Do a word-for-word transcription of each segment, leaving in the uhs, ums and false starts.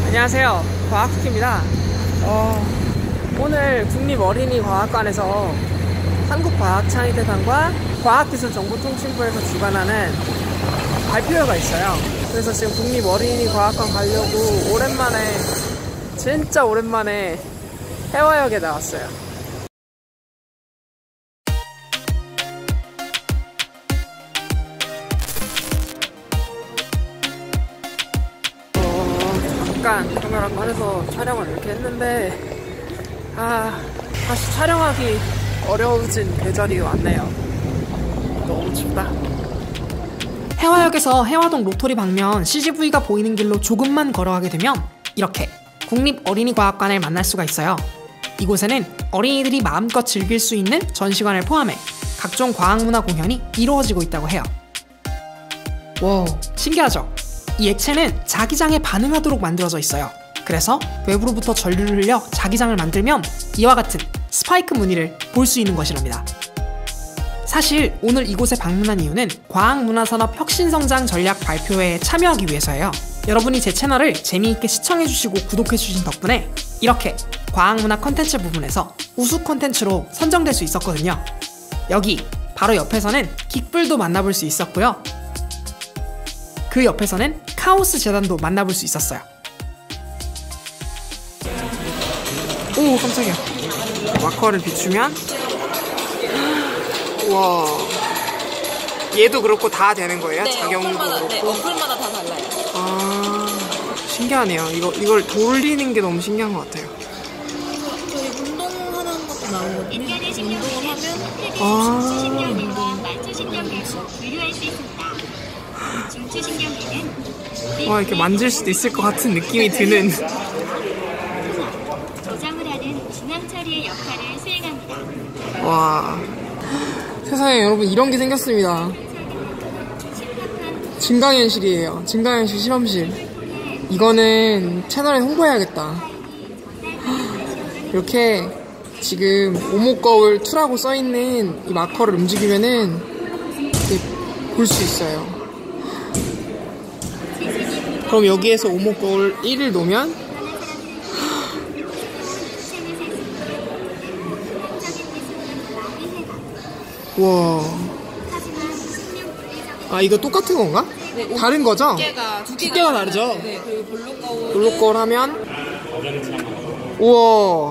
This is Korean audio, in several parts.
안녕하세요, 과학쿠키입니다. 어, 오늘 국립어린이과학관에서 한국과학창의대상과 과학기술정보통신부에서 주관하는 발표회가 있어요. 그래서 지금 국립어린이과학관 가려고 오랜만에, 진짜 오랜만에 해화역에 나왔어요. 잠깐 카메라 꺼내서 촬영을 이렇게 했는데 아 다시 촬영하기 어려워진 계절이 왔네요. 너무 춥다. 해화역에서 해화동 로터리 방면 씨지브이가 보이는 길로 조금만 걸어가게 되면 이렇게 국립어린이과학관을 만날 수가 있어요. 이곳에는 어린이들이 마음껏 즐길 수 있는 전시관을 포함해 각종 과학문화 공연이 이루어지고 있다고 해요. 와우, 신기하죠? 이 액체는 자기장에 반응하도록 만들어져 있어요. 그래서 외부로부터 전류를 흘려 자기장을 만들면 이와 같은 스파이크 무늬를 볼 수 있는 것이랍니다. 사실 오늘 이곳에 방문한 이유는 과학문화산업 혁신성장 전략 발표회에 참여하기 위해서예요. 여러분이 제 채널을 재미있게 시청해주시고 구독해주신 덕분에 이렇게 과학문화 컨텐츠 부분에서 우수 컨텐츠로 선정될 수 있었거든요. 여기 바로 옆에서는 긱불도 만나볼 수 있었고요. 그 옆에서는 카오스 재단도 만나볼 수 있었어요. 오, 깜짝이야. 마커를 비추면 우와, 얘도 그렇고 다 되는 거예요? 네, 작용도 어플마다, 그렇고? 네, 어플마다 다 달라요. 아, 신기하네요. 이거, 이걸 돌리는 게 너무 신기한 것 같아요. 저희 운동하는 것도 나오거든요. 운동을 하면 아, 만초신경계로 분류할 수 있습니다. 중추신경계는 와, 이렇게 만질 수도 있을 것 같은 느낌이 드는. 조정을 하는 진압 처리의 역할을 수행합니다. 와, 세상에 여러분, 이런 게 생겼습니다. 증강현실이에요. 증강현실 실험실. 이거는 채널에 홍보해야겠다. 이렇게 지금 오목거울 이라고 써있는 이 마커를 움직이면은 이렇게 볼 수 있어요. 그럼 여기에서 오목거울 일을 놓으면 와, 아, 이거 똑같은 건가? 네, 다른 거죠? 두께가, 두께가, 두께가 다르죠? 네, 그리고 볼록거울. 볼록거울 하면 우와,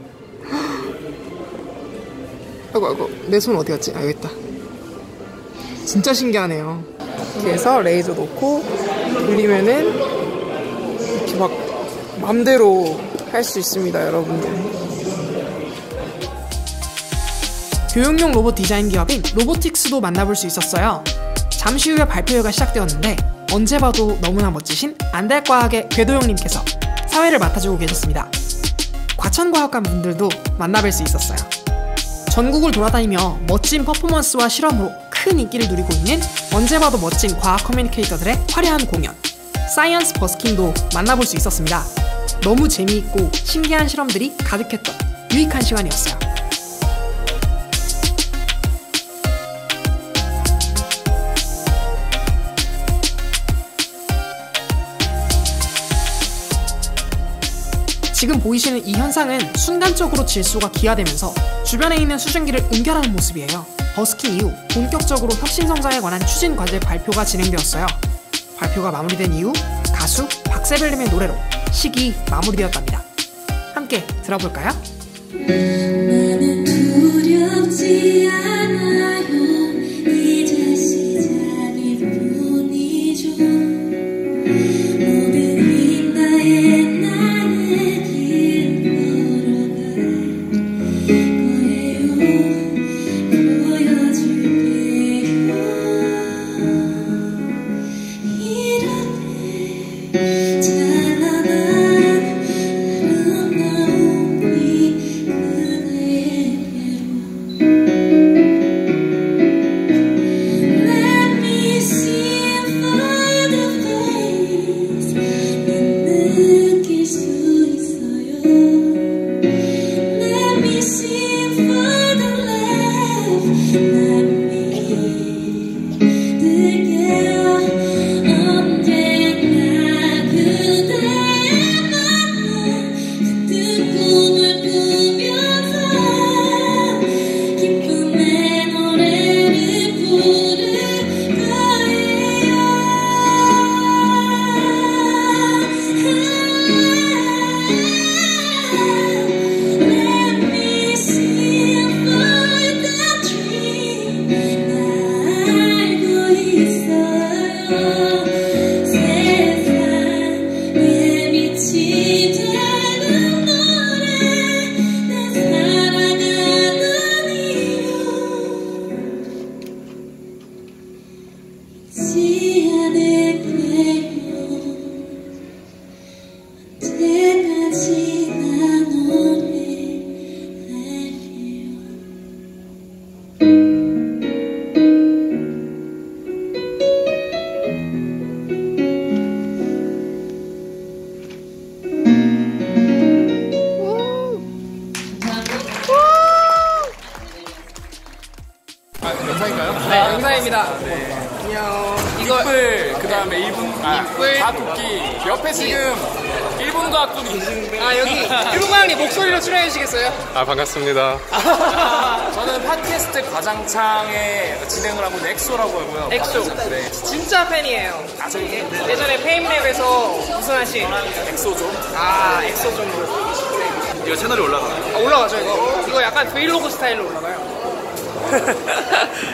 아이고 아이고, 내 손 어디 갔지? 아, 여기 있다. 진짜 신기하네요. 이렇게 해서 레이저 놓고 돌리면은 이렇게 막 맘대로 할 수 있습니다, 여러분들. 교육용 로봇 디자인 기업인 로보틱스도 만나볼 수 있었어요. 잠시 후에 발표회가 시작되었는데 언제 봐도 너무나 멋지신 안달과학의 궤도형님께서 사회를 맡아주고 계셨습니다. 과천과학관 분들도 만나뵐 수 있었어요. 전국을 돌아다니며 멋진 퍼포먼스와 실험으로 큰 인기를 누리고 있는 언제 봐도 멋진 과학 커뮤니케이터들의 화려한 공연 사이언스 버스킹도 만나볼 수 있었습니다. 너무 재미있고 신기한 실험들이 가득했던 유익한 시간이었어요. 지금 보이시는 이 현상은 순간적으로 질소가 기화되면서 주변에 있는 수증기를 옮겨라는 모습이에요. 버스킹 이후 본격적으로 혁신성장에 관한 추진 과제 발표가 진행되었어요. 발표가 마무리된 이후 가수 박세별님의 노래로 시기 마무리되었답니다. 함께 들어볼까요? 나는 두렵지 않아요. 이제 시작일 뿐이죠. 모든 나의 나의 길 걸어갈 거예요. 보여줄게요. 이렇게 찬란한 아름다움이 그대로 영상인가요? 네, 영상입니다. 네. 안녕. 이거 이쁠, 그 다음에 일본, 아, 이쁠. 과학도끼. 옆에 지금 일본 과학도끼 계시는데. 아 여기 일본광님 목소리로 출연해 주시겠어요? 아 반갑습니다. 저는 팟캐스트 과장창에 진행을 하고 있는 엑소라고 하고요. 엑소. 네. 진짜 팬이에요. 아, 저희 예전에 페임랩에서 우승하신 엑소죠. 아 엑소존으로. 이거 채널에 올라가요. 아, 올라가죠 이거. 이거 약간 브이로그 스타일로 올라가요.